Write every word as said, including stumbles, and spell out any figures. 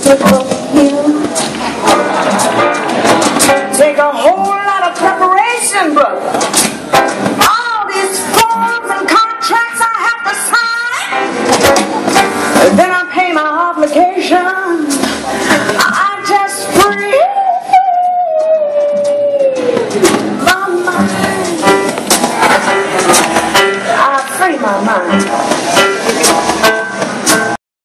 you. Take a whole lot of preparation, brother. All these forms and contracts I have to sign. And then I pay my obligation. I just free my mind. I free my mind.